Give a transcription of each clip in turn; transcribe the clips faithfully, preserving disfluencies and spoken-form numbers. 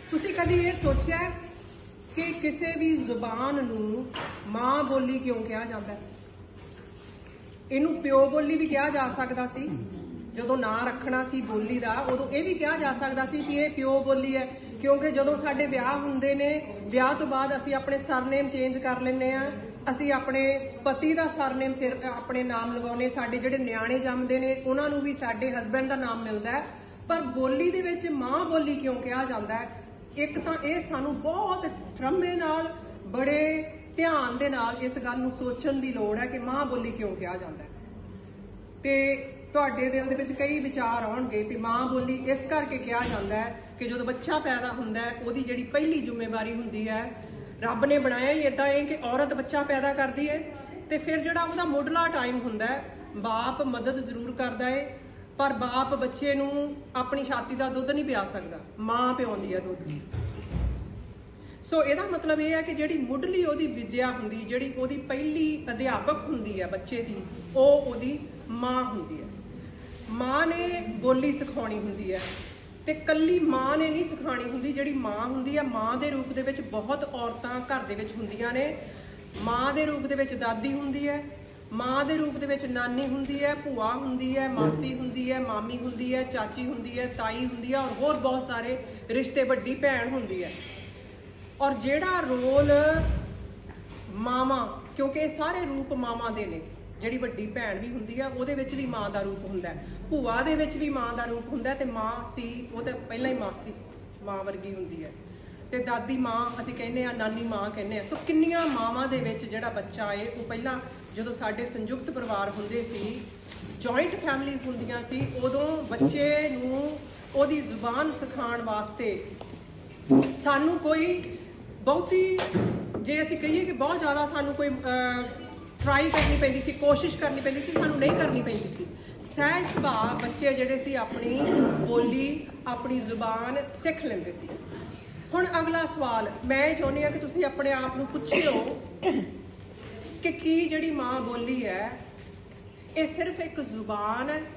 ਤੁਸੀਂ ਕਦੀ ਇਹ ਸੋਚਿਆ ਕਿ ਕਿਸੇ ਵੀ ਜ਼ੁਬਾਨ ਨੂੰ ਮਾਂ ਬੋਲੀ ਕਿਉਂ ਕਿਹਾ ਜਾਂਦਾ ਹੈ? ਇਹਨੂੰ ਪਿਓ ਬੋਲੀ ਵੀ ਕਿਹਾ ਜਾ ਸਕਦਾ ਸੀ, ਜਦੋਂ ਨਾਂ ਰੱਖਣਾ ਸੀ ਬੋਲੀ ਦਾ ਉਦੋਂ ਇਹ ਵੀ ਕਿਹਾ ਜਾ ਸਕਦਾ ਸੀ ਕਿ ਇਹ ਪਿਓ ਬੋਲੀ ਹੈ, ਕਿਉਂਕਿ ਜਦੋਂ ਸਾਡੇ ਵਿਆਹ ਹੁੰਦੇ ਨੇ, ਵਿਆਹ ਤੋਂ ਬਾਅਦ ਅਸੀਂ ਆਪਣੇ ਸਰਨੇਮ ਚੇਂਜ ਕਰ ਲੈਂਦੇ ਆ, ਅਸੀਂ ਆਪਣੇ ਪਤੀ ਦਾ ਸਰਨੇਮ ਸਿਰ ਆਪਣੇ ਨਾਮ ਲਗਾਉਣੇ, ਸਾਡੇ ਜਿਹੜੇ ਨਿਆਣੇ ਜੰਮਦੇ ਨੇ ਉਹਨਾਂ ਨੂੰ ਵੀ ਸਾਡੇ ਹਸਬੈਂਡ ਦਾ ਨਾਮ ਮਿਲਦਾ ਹੈ। ਪਰ ਬੋਲੀ ਦੇ ਵਿੱਚ ਮਾਂ ਬੋਲੀ ਕਿਉਂ ਕਿਹਾ ਜਾਂਦਾ ਹੈ? ਇੱਕ ਤਾਂ ਇਹ ਸਾਨੂੰ ਬਹੁਤ ਠਰਮੇ ਨਾਲ, ਬੜੇ ਧਿਆਨ ਦੇ ਨਾਲ ਇਸ ਗੱਲ ਨੂੰ ਸੋਚਣ ਦੀ ਲੋੜ ਹੈ ਕਿ ਮਾਂ ਬੋਲੀ ਕਿਉਂ ਕਿਹਾ ਜਾਂਦਾ ਹੈ। ਤੇ ਤੁਹਾਡੇ ਦਿਲ ਦੇ ਵਿੱਚ ਕਈ ਵਿਚਾਰ ਆਉਣਗੇ ਕਿ ਮਾਂ ਬੋਲੀ ਇਸ ਕਰਕੇ ਕਿਹਾ ਜਾਂਦਾ ਹੈ ਕਿ ਜਦੋਂ ਬੱਚਾ ਪੈਦਾ ਹੁੰਦਾ ਹੈ ਉਹਦੀ ਜਿਹੜੀ ਪਹਿਲੀ ਜ਼ਿੰਮੇਵਾਰੀ ਹੁੰਦੀ ਹੈ, ਰੱਬ ਨੇ ਬਣਾਇਆ ਹੀ ਇਦਾਂ ਹੈ ਕਿ ਔਰਤ ਬੱਚਾ ਪੈਦਾ ਕਰਦੀ ਹੈ ਤੇ ਫਿਰ ਜਿਹੜਾ ਉਹਦਾ ਮੁੱਢਲਾ ਟਾਈਮ ਹੁੰਦਾ ਹੈ, ਬਾਪ ਮਦਦ ਜ਼ਰੂਰ ਕਰਦਾ ਹੈ ਪਰ ਬਾਪ ਬੱਚੇ ਨੂੰ ਆਪਣੀ ਛਾਤੀ ਦਾ ਦੁੱਧ ਨਹੀਂ ਪਿਆ ਸਕਦਾ, ਮਾਂ ਪਿਆਉਂਦੀ ਹੈ ਦੁੱਧ। ਸੋ ਇਹਦਾ ਮਤਲਬ ਇਹ ਹੈ ਕਿ ਜਿਹੜੀ ਮੁੱਢਲੀ ਉਹਦੀ ਵਿਦਿਆ ਹੁੰਦੀ, ਜਿਹੜੀ ਉਹਦੀ ਪਹਿਲੀ ਅਧਿਆਪਕ ਹੁੰਦੀ ਹੈ ਬੱਚੇ ਦੀ, ਉਹ ਉਹਦੀ ਮਾਂ ਹੁੰਦੀ ਹੈ। ਮਾਂ ਨੇ ਬੋਲੀ ਸਿਖਾਉਣੀ ਹੁੰਦੀ ਹੈ ਤੇ ਕੱਲੀ ਮਾਂ ਨੇ ਨਹੀਂ ਸਿਖਾਉਣੀ ਹੁੰਦੀ। ਜਿਹੜੀ ਮਾਂ ਹੁੰਦੀ ਹੈ, ਮਾਂ ਦੇ ਰੂਪ ਦੇ ਵਿੱਚ ਬਹੁਤ ਔਰਤਾਂ ਘਰ ਦੇ ਵਿੱਚ ਹੁੰਦੀਆਂ ਨੇ। ਮਾਂ ਦੇ ਰੂਪ ਦੇ ਵਿੱਚ ਦਾਦੀ ਹੁੰਦੀ ਹੈ, ਮਾਂ ਦੇ ਰੂਪ ਦੇ ਵਿੱਚ ਨਾਨੀ ਹੁੰਦੀ ਹੈ, ਭੂਆ ਹੁੰਦੀ ਹੈ, ਮਾਸੀ ਹੁੰਦੀ ਹੈ, ਮਾਮੀ ਹੁੰਦੀ ਹੈ, ਚਾਚੀ ਹੁੰਦੀ ਹੈ, ਤਾਈ ਹੁੰਦੀ ਹੈ, ਔਰ ਹੋਰ ਬਹੁਤ ਸਾਰੇ ਰਿਸ਼ਤੇ, ਵੱਡੀ ਭੈਣ ਹੁੰਦੀ ਹੈ। ਔਰ ਜਿਹੜਾ ਰੋਲ ਮਾਵਾਂ, ਕਿਉਂਕਿ ਇਹ ਸਾਰੇ ਰੂਪ ਮਾਵਾਂ ਦੇ ਨੇ, ਜਿਹੜੀ ਵੱਡੀ ਭੈਣ ਵੀ ਹੁੰਦੀ ਹੈ ਉਹਦੇ ਵਿੱਚ ਵੀ ਮਾਂ ਦਾ ਰੂਪ ਹੁੰਦਾ ਹੈ, ਭੂਆ ਦੇ ਵਿੱਚ ਵੀ ਮਾਂ ਦਾ ਰੂਪ ਹੁੰਦਾ ਤੇ ਮਾਂ ਸੀ ਉਹ ਤਾਂ ਪਹਿਲਾਂ ਹੀ ਮਾਸੀ ਮਾਂ ਵਰਗੀ ਹੁੰਦੀ ਹੈ, ਤੇ ਦਾਦੀ ਮਾਂ ਅਸੀਂ ਕਹਿੰਦੇ ਆ, ਨਾਨੀ ਮਾਂ ਕਹਿੰਦੇ ਆ। ਸੋ ਕਿੰਨੀਆਂ ਮਾਵਾਂ ਦੇ ਵਿੱਚ ਜਿਹੜਾ ਬੱਚਾ ਹੈ ਉਹ ਪਹਿਲਾਂ, ਜਦੋਂ ਸਾਡੇ ਸੰਯੁਕਤ ਪਰਿਵਾਰ ਹੁੰਦੇ ਸੀ, ਜੁਆਇੰਟ ਫੈਮਲੀਜ਼ ਹੁੰਦੀਆਂ ਸੀ, ਉਦੋਂ ਬੱਚੇ ਨੂੰ ਉਹਦੀ ਜ਼ੁਬਾਨ ਸਿਖਾਉਣ ਵਾਸਤੇ ਸਾਨੂੰ ਕੋਈ ਬਹੁਤੀ, ਜੇ ਅਸੀਂ ਕਹੀਏ ਕਿ ਬਹੁਤ ਜ਼ਿਆਦਾ ਸਾਨੂੰ ਕੋਈ ਟਰਾਈ ਕਰਨੀ ਪੈਂਦੀ ਸੀ, ਕੋਸ਼ਿਸ਼ ਕਰਨੀ ਪੈਂਦੀ ਸੀ, ਸਾਨੂੰ ਨਹੀਂ ਕਰਨੀ ਪੈਂਦੀ ਸੀ। ਸਹਿਜ ਸੁਭਾਅ ਬੱਚੇ ਜਿਹੜੇ ਸੀ ਆਪਣੀ ਬੋਲੀ, ਆਪਣੀ ਜ਼ੁਬਾਨ ਸਿੱਖ ਲੈਂਦੇ ਸੀ। ਹੁਣ ਅਗਲਾ ਸਵਾਲ ਮੈਂ ਇਹ ਚਾਹੁੰਦੀ ਹਾਂ ਕਿ ਤੁਸੀਂ ਆਪਣੇ ਆਪ ਨੂੰ ਪੁੱਛਿਓ ਕਿ ਕੀ ਜਿਹੜੀ ਮਾਂ ਬੋਲੀ ਹੈ ਇਹ ਸਿਰਫ ਇੱਕ ਜ਼ੁਬਾਨ ਹੈ?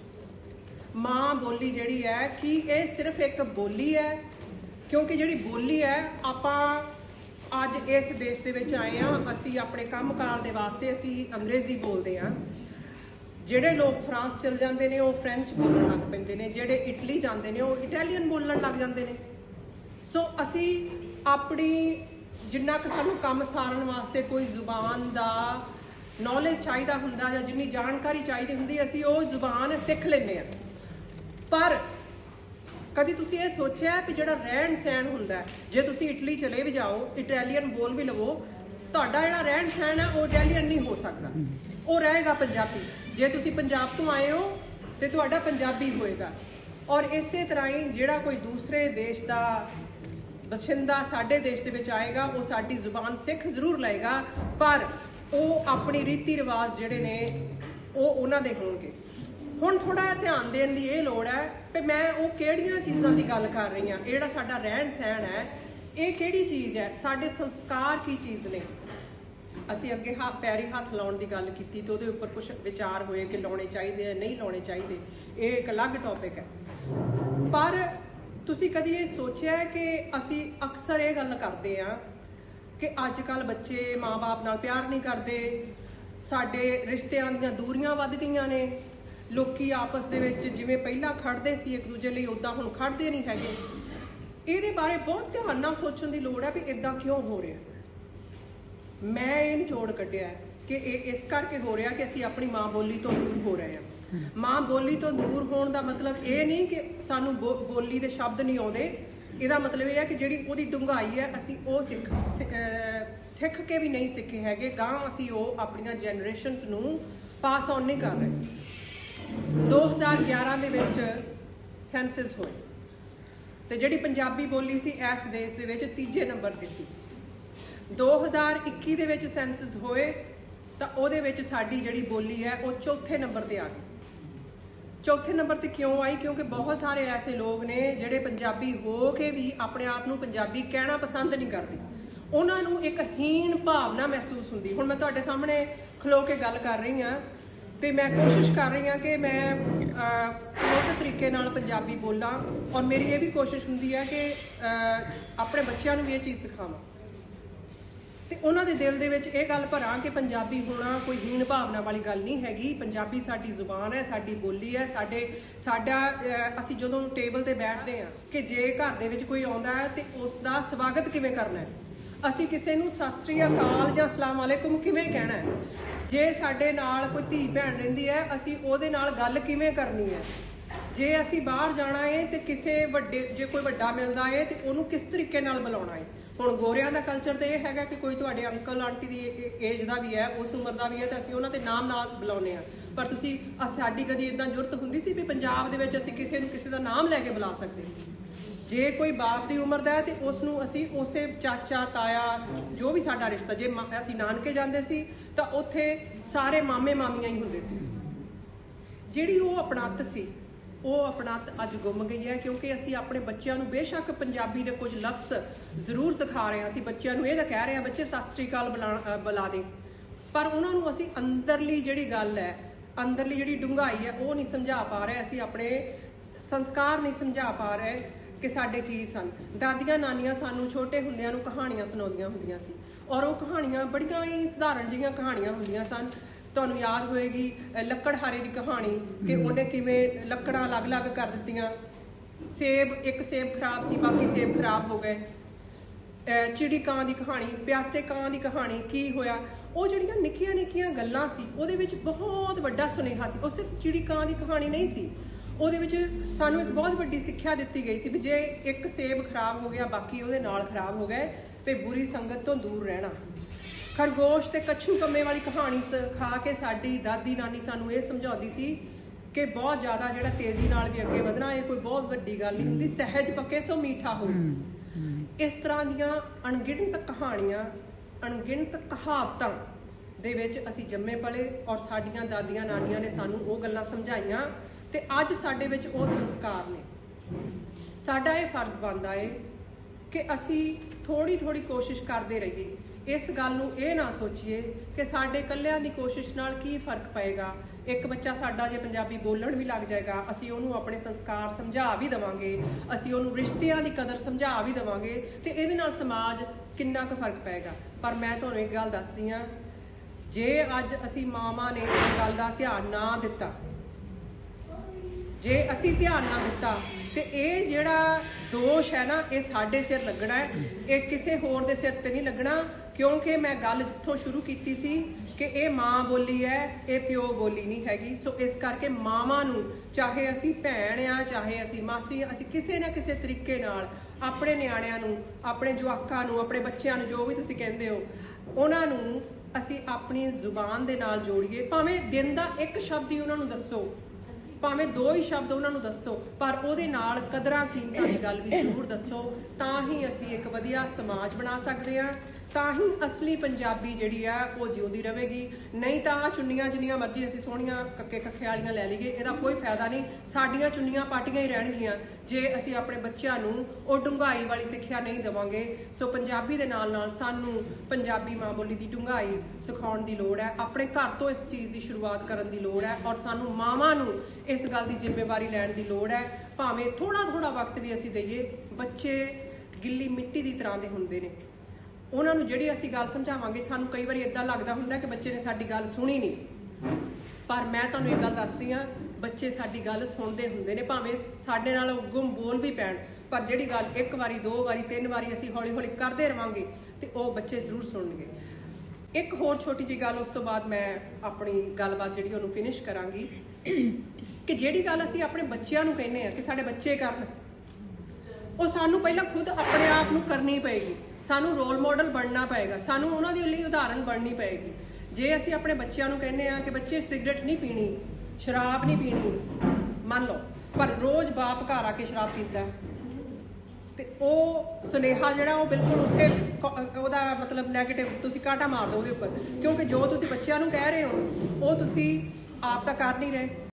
ਮਾਂ ਬੋਲੀ ਜਿਹੜੀ ਹੈ ਕੀ ਇਹ ਸਿਰਫ ਇੱਕ ਬੋਲੀ ਹੈ? ਕਿਉਂਕਿ ਜਿਹੜੀ ਬੋਲੀ ਹੈ, ਆਪਾਂ ਅੱਜ ਇਸ ਦੇਸ਼ ਦੇ ਵਿੱਚ ਆਏ ਹਾਂ, ਅਸੀਂ ਆਪਣੇ ਕੰਮਕਾਰ ਦੇ ਵਾਸਤੇ ਅਸੀਂ ਅੰਗਰੇਜ਼ੀ ਬੋਲਦੇ ਹਾਂ। ਜਿਹੜੇ ਲੋਕ ਫਰਾਂਸ ਚਲ ਜਾਂਦੇ ਨੇ ਉਹ ਫ੍ਰੈਂਚ ਬੋਲਣ ਲੱਗ ਪੈਂਦੇ ਨੇ, ਜਿਹੜੇ ਇਟਲੀ ਜਾਂਦੇ ਨੇ ਉਹ ਇਟਾਲੀਅਨ ਬੋਲਣ ਲੱਗ ਜਾਂਦੇ ਨੇ। ਸੋ ਅਸੀਂ ਆਪਣੀ ਜਿੰਨਾ ਕੁ ਸਾਨੂੰ ਕੰਮ ਸਾਰਨ ਵਾਸਤੇ ਕੋਈ ਜ਼ੁਬਾਨ ਦਾ ਨੌਲੇਜ ਚਾਹੀਦਾ ਹੁੰਦਾ ਜਾਂ ਜਿੰਨੀ ਜਾਣਕਾਰੀ ਚਾਹੀਦੀ ਹੁੰਦੀ, ਅਸੀਂ ਉਹ ਜ਼ੁਬਾਨ ਸਿੱਖ ਲੈਂਦੇ ਹਾਂ। ਪਰ ਕਦੀ ਤੁਸੀਂ ਇਹ ਸੋਚਿਆ ਕਿ ਜਿਹੜਾ ਰਹਿਣ ਸਹਿਣ ਹੁੰਦਾ, ਜੇ ਤੁਸੀਂ ਇਟਲੀ ਚਲੇ ਵੀ ਜਾਓ, ਇਟਾਲੀਅਨ ਬੋਲ ਵੀ ਲਵੋ, ਤੁਹਾਡਾ ਜਿਹੜਾ ਰਹਿਣ ਸਹਿਣ ਹੈ ਉਹ ਇਟਾਲੀਅਨ ਨਹੀਂ ਹੋ ਸਕਦਾ, ਉਹ ਰਹੇਗਾ ਪੰਜਾਬੀ। ਜੇ ਤੁਸੀਂ ਪੰਜਾਬ ਤੋਂ ਆਏ ਹੋ ਤੇ ਤੁਹਾਡਾ ਪੰਜਾਬੀ ਹੋਏਗਾ। ਔਰ ਇਸੇ ਤਰ੍ਹਾਂ ਹੀ ਜਿਹੜਾ ਕੋਈ ਦੂਸਰੇ ਦੇਸ਼ ਦਾ ਬਸਿੰਦਾ ਸਾਡੇ ਦੇਸ਼ ਦੇ ਵਿੱਚ ਆਏਗਾ, ਉਹ ਸਾਡੀ ਜ਼ੁਬਾਨ ਸਿੱਖ ਜ਼ਰੂਰ ਲਏਗਾ, ਪਰ ਉਹ ਆਪਣੀ ਰੀਤੀ ਰਿਵਾਜ ਜਿਹੜੇ ਨੇ ਉਹ ਉਹਨਾਂ ਦੇ ਹੋਣਗੇ। ਹੁਣ ਥੋੜਾ ਧਿਆਨ ਦੇਣ ਦੀ ਇਹ ਲੋੜ ਹੈ ਕਿ ਮੈਂ ਉਹ ਕਿਹੜੀਆਂ ਚੀਜ਼ਾਂ ਦੀ ਗੱਲ ਕਰ ਰਹੀ ਹਾਂ। ਇਹ ਜਿਹੜਾ ਸਾਡਾ ਰਹਿਣ ਸਹਿਣ ਹੈ, ਇਹ ਕਿਹੜੀ ਚੀਜ਼ ਹੈ? ਸਾਡੇ ਸੰਸਕਾਰ ਕੀ ਚੀਜ਼ ਨੇ? ਅਸੀਂ ਅੱਗੇ ਹੱਥ ਪੈਰੀ ਹੱਥ ਲਾਉਣ ਦੀ ਗੱਲ ਕੀਤੀ ਤੇ ਉਹਦੇ ਉੱਪਰ ਕੁਝ ਵਿਚਾਰ ਹੋਏ ਕਿ ਲਾਉਣੇ ਚਾਹੀਦੇ ਆ, ਨਹੀਂ ਲਾਉਣੇ ਚਾਹੀਦੇ, ਇਹ ਇੱਕ ਅਲੱਗ ਟੌਪਿਕ ਹੈ। ਪਰ ਤੁਸੀਂ ਕਦੀ ਇਹ ਸੋਚਿਆ ਕਿ ਅਸੀਂ ਅਕਸਰ ਇਹ ਗੱਲ ਕਰਦੇ ਆ ਕਿ ਅੱਜ ਕੱਲ੍ਹ ਬੱਚੇ ਮਾਂ-ਬਾਪ ਨਾਲ ਪਿਆਰ ਨਹੀਂ ਕਰਦੇ, ਸਾਡੇ ਰਿਸ਼ਤਿਆਂ ਦੀਆਂ ਦੂਰੀਆਂ ਵੱਧ ਗਈਆਂ ਨੇ, ਲੋਕੀ ਆਪਸ ਦੇ ਵਿੱਚ ਜਿਵੇਂ ਪਹਿਲਾਂ ਖੜਦੇ ਸੀ ਇੱਕ ਦੂਜੇ ਲਈ, ਉਦਾਂ ਹੁਣ ਖੜਦੇ ਨਹੀਂ ਹੈਗੇ। ਇਹਦੇ ਬਾਰੇ ਬਹੁਤ ਧਿਆਨ ਨਾਲ ਸੋਚਣ ਦੀ ਲੋੜ ਹੈ ਵੀ ਇਦਾਂ ਕਿਉਂ ਹੋ ਰਿਹਾ। ਮੈਂ ਇਹ ਨਿਚੋੜ ਕੱਢਿਆ ਕਿ ਇਹ ਇਸ ਕਰਕੇ ਹੋ ਰਿਹਾ ਕਿ ਅਸੀਂ ਆਪਣੀ ਮਾਂ ਬੋਲੀ ਤੋਂ ਦੂਰ ਹੋ ਰਹੇ ਹਾਂ। ਮਾਂ ਬੋਲੀ ਤੋਂ ਦੂਰ ਹੋਣ ਦਾ ਮਤਲਬ ਇਹ ਨਹੀਂ ਕਿ ਸਾਨੂੰ ਬੋਲੀ ਦੇ ਸ਼ਬਦ ਨਹੀਂ ਆਉਂਦੇ, ਇਹਦਾ ਮਤਲਬ ਇਹ ਹੈ ਕਿ ਜਿਹੜੀ ਉਹਦੀ ਡੂੰਘਾਈ ਹੈ ਅਸੀਂ ਉਹ ਸਿੱਖ ਸਿੱਖ ਕੇ ਵੀ ਨਹੀਂ ਸਿੱਖੇ ਹੈਗੇ, ਗਾਂ ਅਸੀਂ ਉਹ ਆਪਣੀਆਂ ਜਨਰੇਸ਼ਨਸ ਨੂੰ ਪਾਸ ਆਨ ਨਹੀਂ ਕਰ ਰਹੇ। ਦੋ ਹਜ਼ਾਰ ਗਿਆਰਾਂ ਦੇ ਵਿੱਚ ਸੈਂਸਸ ਹੋਏ ਤੇ ਜਿਹੜੀ ਪੰਜਾਬੀ ਬੋਲੀ ਸੀ ਇਸ ਦੇਸ਼ ਦੇ ਵਿੱਚ ਤੀਜੇ ਨੰਬਰ ਤੇ ਸੀ। ਦੋ ਹਜ਼ਾਰ ਇੱਕੀ ਦੇ ਵਿੱਚ ਸੈਂਸਸ ਹੋਏ ਤਾਂ ਉਹਦੇ ਵਿੱਚ ਸਾਡੀ ਜਿਹੜੀ ਬੋਲੀ ਹੈ ਉਹ ਚੌਥੇ ਨੰਬਰ ਤੇ ਆ ਗਈ। ਚੌਥੇ ਨੰਬਰ ਤੇ ਕਿਉਂ ਆਈ? ਕਿਉਂਕਿ ਬਹੁਤ ਸਾਰੇ ਐਸੇ ਲੋਕ ਨੇ ਜਿਹੜੇ ਪੰਜਾਬੀ ਹੋ ਕੇ ਵੀ ਆਪਣੇ ਆਪ ਨੂੰ ਪੰਜਾਬੀ ਕਹਿਣਾ ਪਸੰਦ ਨਹੀਂ ਕਰਦੇ, ਉਹਨਾਂ ਨੂੰ ਇੱਕ ਹੀਣ ਭਾਵਨਾ ਮਹਿਸੂਸ ਹੁੰਦੀ। ਹੁਣ ਮੈਂ ਤੁਹਾਡੇ ਸਾਹਮਣੇ ਖਲੋ ਕੇ ਗੱਲ ਕਰ ਰਹੀ ਹਾਂ ਤੇ ਮੈਂ ਕੋਸ਼ਿਸ਼ ਕਰ ਰਹੀ ਹਾਂ ਕਿ ਮੈਂ शुद्ध तरीके नाल पंजाबी बोलां और मेरी ये भी कोशिश हुंदी है कि अपने बच्चों भी ये चीज़ सिखावां ते उन्हां दे दिल दे विच इह गल भरां कि पंजाबी होना कोई हीन भावना वाली गल नहीं हैगी। पंजाबी साडी जुबान है, साडी बोली है, साडे साडा असीं जदों टेबल ते बैठदे हां कि जे घर दे विच कोई आउंदा है ते उस दा स्वागत किवें करना है, असीं किसे नूं सत श्री अकाल जां अस्सलाम वालेकुम किवें कहना है, जे साडे नाल कोई धी भैन रहिंदी है असीं ओहदे नाल गल किवें करनी है, जे असीं बाहर जाना है ते किसे वड्डे जे कोई वड्डा मिलदा है ते ओहनूं किस तरीके नाल बुलाउणा है। हुण गोरियां दा कल्चर तो यह है कि कोई तुहाडे अंकल आंटी दी एज का भी है, उस उम्र का भी है, तो असीं उन्हां दे नाम नाल बुलाउने आ। पर तुसीं साडी कदी इदां जुरत हुंदी सी भी पंजाब दे विच असीं किसे नूं किसे दा नाम लैके बुला सकदे। जे कोई बाप की उम्र का है तो उसनूं असीं उसे चाचा ताया जो भी साडा रिश्ता, जे असीं नानके जांदे सी तां उत्थे सारे मामे मामियां ही हुंदे सी। जिहड़ी वो अपणत सी वो अपणत अज गुम गई है, क्योंकि असीं अपने बच्चों नूं बेशक पंजाबी दे कुछ लफ्ज़ जरूर सिखा रहे हैं, असीं बच्चों नूं इह तां कह रहे हैं बच्चे सत श्री अकाल बुला बुला दे, पर उन्हां नूं असीं अंदरली जिहड़ी गल है, अंदरली जिहड़ी डूंघाई है वो नहीं समझा पा रहे, असीं अपने संस्कार नहीं समझा पा रहे कि साडे की सन। दादियां नानियां सानूं छोटे हुंदियां नूं कहानियां सुणाउंदियां हुंदियां सी और वो कहानियां बड़ियां ही सधारण जिहियां कहानियां हुंदियां सन। तुहानूं याद होएगी लक्कड़हारे की कहानी कि उन्हें किवें लक्कड़ां अलग अलग कर दित्तियां, सेब एक सेब खराब सी बाकी सेब खराब हो गए, चिड़ी कां की कहानी, प्यासे कां की कहानी, की होया, वो जिहड़ियां निक्कियां निक्कियां गल्लां सी उहदे विच बहुत वड्डा सुनेहा सी। वो सिर्फ चिड़ी कां की कहानी नहीं सी, ਉਹਦੇ ਵਿੱਚ ਸਾਨੂੰ ਇੱਕ ਬਹੁਤ ਵੱਡੀ ਸਿੱਖਿਆ ਦਿੱਤੀ ਗਈ ਸੀ ਵੀ ਜੇ ਇੱਕ ਸੇਬ ਖਰਾਬ ਹੋ ਗਿਆ ਬਾਕੀ ਉਹਦੇ ਨਾਲ ਖਰਾਬ ਹੋ ਗਏ ਤੇ ਬੁਰੀ ਸੰਗਤ ਤੋਂ ਦੂਰ ਰਹਿਣਾ। ਖਰਗੋਸ਼ ਤੇ ਕੱਛੂ ਕੰਮੇ ਵਾਲੀ ਕਹਾਣੀ ਸਿਖਾ ਕੇ ਸਾਡੀ ਦਾਦੀ ਨਾਨੀ ਸਾਨੂੰ ਇਹ ਸਮਝਾਉਂਦੀ ਸੀ ਕਿ ਬਹੁਤ ਜ਼ਿਆਦਾ ਜਿਹੜਾ ਤੇਜ਼ੀ ਨਾਲ ਵੀ ਅੱਗੇ ਵਧਣਾ ਇਹ ਕੋਈ ਬਹੁਤ ਵੱਡੀ ਗੱਲ ਨਹੀਂ ਹੁੰਦੀ, ਸਹਿਜ ਪੱਕੇ ਸੋ ਮੀਠਾ ਹੋ। ਇਸ ਤਰ੍ਹਾਂ ਦੀਆਂ ਅਣਗਿਣਤ ਕਹਾਣੀਆਂ ਅਣਗਿਣਤ ਕਹਾਵਤਾਂ ਦੇ ਵਿੱਚ ਅਸੀਂ ਜੰਮੇ ਪਲੇ ਔਰ ਸਾਡੀਆਂ ਦਾਦੀਆਂ ਨਾਨੀਆਂ ਨੇ ਸਾਨੂੰ ਉਹ ਗੱਲਾਂ ਸਮਝਾਈਆਂ ਤੇ ਅੱਜ ਸਾਡੇ ਵਿੱਚ ਉਹ ਸੰਸਕਾਰ ਨੇ। ਸਾਡਾ ਇਹ ਫਰਜ਼ ਬਣਦਾ ਏ ਕਿ ਅਸੀਂ ਥੋੜੀ ਥੋੜੀ ਕੋਸ਼ਿਸ਼ ਕਰਦੇ ਰਹੀਏ, ਇਸ ਗੱਲ ਨੂੰ ਇਹ ਨਾ ਸੋਚੀਏ ਕਿ ਸਾਡੇ ਇਕੱਲਿਆਂ ਦੀ ਕੋਸ਼ਿਸ਼ ਨਾਲ ਕੀ ਫਰਕ ਪਏਗਾ। ਇੱਕ ਬੱਚਾ ਸਾਡਾ ਜੇ ਪੰਜਾਬੀ ਬੋਲਣ ਵੀ ਲੱਗ ਜਾਏਗਾ, ਅਸੀਂ ਉਹਨੂੰ ਆਪਣੇ ਸੰਸਕਾਰ ਸਮਝਾ ਵੀ ਦੇਵਾਂਗੇ, ਅਸੀਂ ਉਹਨੂੰ ਰਿਸ਼ਤਿਆਂ ਦੀ ਕਦਰ ਸਮਝਾ ਵੀ ਦੇਵਾਂਗੇ ਤੇ ਇਹਦੇ ਨਾਲ ਸਮਾਜ ਕਿੰਨਾ ਕੁ ਫਰਕ ਪਏਗਾ। ਪਰ ਮੈਂ ਤੁਹਾਨੂੰ ਇੱਕ ਗੱਲ ਦੱਸਦੀ ਹਾਂ, ਜੇ ਅੱਜ ਅਸੀਂ ਮਾਵਾਂ ਨੇ ਇਸ ਗੱਲ ਦਾ ਧਿਆਨ ਨਾ ਦਿੱਤਾ, ਜੇ ਅਸੀਂ ਧਿਆਨ ਨਾ ਦਿੱਤਾ ਤੇ ਇਹ ਜਿਹੜਾ ਦੋਸ਼ ਹੈ ਨਾ ਇਹ ਸਾਡੇ ਸਿਰ ਲੱਗਣਾ ਹੈ, ਇਹ ਕਿਸੇ ਹੋਰ ਦੇ ਸਿਰ ਤੇ ਨਹੀਂ ਲੱਗਣਾ। ਕਿਉਂਕਿ ਮੈਂ ਗੱਲ ਜਿੱਥੋਂ ਸ਼ੁਰੂ ਕੀਤੀ ਸੀ ਕਿ ਇਹ ਮਾਂ ਬੋਲੀ ਹੈ, ਇਹ ਪਿਓ ਬੋਲੀ ਨਹੀਂ ਹੈਗੀ। ਸੋ ਇਸ ਕਰਕੇ ਮਾਵਾਂ ਨੂੰ, ਚਾਹੇ ਅਸੀਂ ਭੈਣ ਆ ਚਾਹੇ ਅਸੀਂ ਮਾਸੀ, ਅਸੀਂ ਕਿਸੇ ਨਾ ਕਿਸੇ ਤਰੀਕੇ ਨਾਲ ਆਪਣੇ ਨਿਆਣਿਆਂ ਨੂੰ, ਆਪਣੇ ਜਵਾਕਾਂ ਨੂੰ, ਆਪਣੇ ਬੱਚਿਆਂ ਨੂੰ, ਜੋ ਵੀ ਤੁਸੀਂ ਕਹਿੰਦੇ ਹੋ, ਉਹਨਾਂ ਨੂੰ ਅਸੀਂ ਆਪਣੀ ਜ਼ੁਬਾਨ ਦੇ ਨਾਲ ਜੋੜੀਏ। ਭਾਵੇਂ ਦਿਨ ਦਾ ਇੱਕ ਸ਼ਬਦ ਹੀ ਉਹਨਾਂ ਨੂੰ ਦੱਸੋ, ਭਾਵੇਂ ਦੋ ਹੀ ਸ਼ਬਦ ਉਹਨਾਂ ਨੂੰ ਦੱਸੋ, ਪਰ ਉਹਦੇ ਨਾਲ ਕਦਰਾਂ ਕੀਮਤਾਂ ਦੀ ਗੱਲ ਵੀ ਜ਼ਰੂਰ ਦੱਸੋ। ਤਾਂ ਹੀ ਅਸੀਂ ਇੱਕ ਵਧੀਆ ਸਮਾਜ ਬਣਾ ਸਕਦੇ ਹਾਂ, ਤਾਂ ਹੀ ਅਸਲੀ ਪੰਜਾਬੀ ਜਿਹੜੀ ਆ ਉਹ ਜਿਉਂਦੀ ਰਹੇਗੀ। ਨਹੀਂ ਤਾਂ ਆਹ ਚੁੰਨੀਆਂ ਜਿੰਨੀਆਂ ਮਰਜ਼ੀ ਅਸੀਂ ਸੋਹਣੀਆਂ ਕੱਕੇ ਕੱਖੇ ਵਾਲੀਆਂ ਲੈ ਲਈਏ, ਇਹਦਾ ਕੋਈ ਫਾਇਦਾ ਨਹੀਂ। ਸਾਡੀਆਂ ਚੁੰਨੀਆਂ ਪਾਟੀਆਂ ਹੀ ਰਹਿਣਗੀਆਂ ਜੇ ਅਸੀਂ ਆਪਣੇ ਬੱਚਿਆਂ ਨੂੰ ਉਹ ਡੂੰਘਾਈ ਵਾਲੀ ਸਿੱਖਿਆ ਨਹੀਂ ਦੇਵਾਂਗੇ। ਸੋ ਪੰਜਾਬੀ ਦੇ ਨਾਲ ਨਾਲ ਸਾਨੂੰ ਪੰਜਾਬੀ ਮਾਂ ਬੋਲੀ ਦੀ ਡੂੰਘਾਈ ਸਿਖਾਉਣ ਦੀ ਲੋੜ ਹੈ, ਆਪਣੇ ਘਰ ਤੋਂ ਇਸ ਚੀਜ਼ ਦੀ ਸ਼ੁਰੂਆਤ ਕਰਨ ਦੀ ਲੋੜ ਹੈ ਔਰ ਸਾਨੂੰ ਮਾਵਾਂ ਨੂੰ ਇਸ ਗੱਲ ਦੀ ਜ਼ਿੰਮੇਵਾਰੀ ਲੈਣ ਦੀ ਲੋੜ ਹੈ। ਭਾਵੇਂ ਥੋੜਾ ਥੋੜਾ ਵਕਤ ਵੀ ਅਸੀਂ ਦਈਏ, ਬੱਚੇ ਗਿੱਲੀ ਮਿੱਟੀ ਦੀ ਤਰ੍ਹਾਂ ਦੇ ਹੁੰਦੇ ਨੇ, ਉਹਨਾਂ ਨੂੰ ਜਿਹੜੀ ਅਸੀਂ ਗੱਲ ਸਮਝਾਵਾਂਗੇ, ਸਾਨੂੰ ਕਈ ਵਾਰੀ ਇਦਾਂ ਲੱਗਦਾ ਹੁੰਦਾ ਕਿ ਬੱਚੇ ਨੇ ਸਾਡੀ ਗੱਲ ਸੁਣੀ ਨਹੀਂ, ਪਰ ਮੈਂ ਤੁਹਾਨੂੰ ਇੱਕ ਗੱਲ ਦੱਸਦੀ ਹਾਂ, ਬੱਚੇ ਸਾਡੀ ਗੱਲ ਸੁਣਦੇ ਹੁੰਦੇ ਨੇ, ਭਾਵੇਂ ਸਾਡੇ ਨਾਲ ਗੁੰਮ ਬੋਲ ਵੀ ਪੈਣ, ਪਰ ਜਿਹੜੀ ਗੱਲ ਇੱਕ ਵਾਰੀ ਦੋ ਵਾਰੀ ਤਿੰਨ ਵਾਰੀ ਅਸੀਂ ਹੌਲੀ ਹੌਲੀ ਕਰਦੇ ਰਵਾਂਗੇ ਤੇ ਉਹ ਬੱਚੇ ਜ਼ਰੂਰ ਸੁਣਨਗੇ। ਇੱਕ ਹੋਰ ਛੋਟੀ ਜਿਹੀ ਗੱਲ, ਉਸ ਤੋਂ ਬਾਅਦ ਮੈਂ ਆਪਣੀ ਗੱਲਬਾਤ ਜਿਹੜੀ ਉਹਨੂੰ ਫਿਨਿਸ਼ ਕਰਾਂਗੀ ਕਿ ਜਿਹੜੀ ਗੱਲ ਅਸੀਂ ਆਪਣੇ ਬੱਚਿਆਂ ਨੂੰ ਕਹਿੰਦੇ ਆ ਕਿ ਸਾਡੇ ਬੱਚੇ ਕਰਨ, ਉਹ ਸਾਨੂੰ ਪਹਿਲਾਂ ਖੁਦ ਆਪਣੇ ਆਪ ਨੂੰ ਕਰਨੀ ਪਏਗੀ, ਸਾਨੂੰ ਰੋਲ ਮਾਡਲ ਬਣਨਾ ਪਏਗਾ, ਸਾਨੂੰ ਉਹਨਾਂ ਦੇ ਲਈ ਉਦਾਹਰਨ ਬਣਨੀ ਪਏਗੀ। ਜੇ ਅਸੀਂ ਆਪਣੇ ਬੱਚਿਆਂ ਨੂੰ ਕਹਿੰਦੇ ਆ ਕਿ ਬੱਚੇ ਸਿਗਰਟ ਨਹੀਂ ਪੀਣੀ, ਸ਼ਰਾਬ ਨਹੀਂ ਪੀਣੀ, ਮੰਨ ਲਓ, ਪਰ ਰੋਜ਼ ਬਾਪ ਘਰ ਆ ਕੇ ਸ਼ਰਾਬ ਪੀਂਦਾ ਤੇ ਉਹ ਸੁਨੇਹਾ ਜਿਹੜਾ ਉਹ ਬਿਲਕੁਲ ਉੱਤੇ ਉਹਦਾ ਮਤਲਬ ਨੈਗੇਟਿਵ ਤੁਸੀਂ ਕਾਂਟਾ ਮਾਰ ਦਿਓ ਉਹਦੇ ਉੱਪਰ, ਕਿਉਂਕਿ ਜੋ ਤੁਸੀਂ ਬੱਚਿਆਂ ਨੂੰ ਕਹਿ ਰਹੇ ਹੋ ਉਹ ਤੁਸੀਂ ਆਪ ਤਾਂ ਕਰ ਨਹੀਂ ਰਹੇ।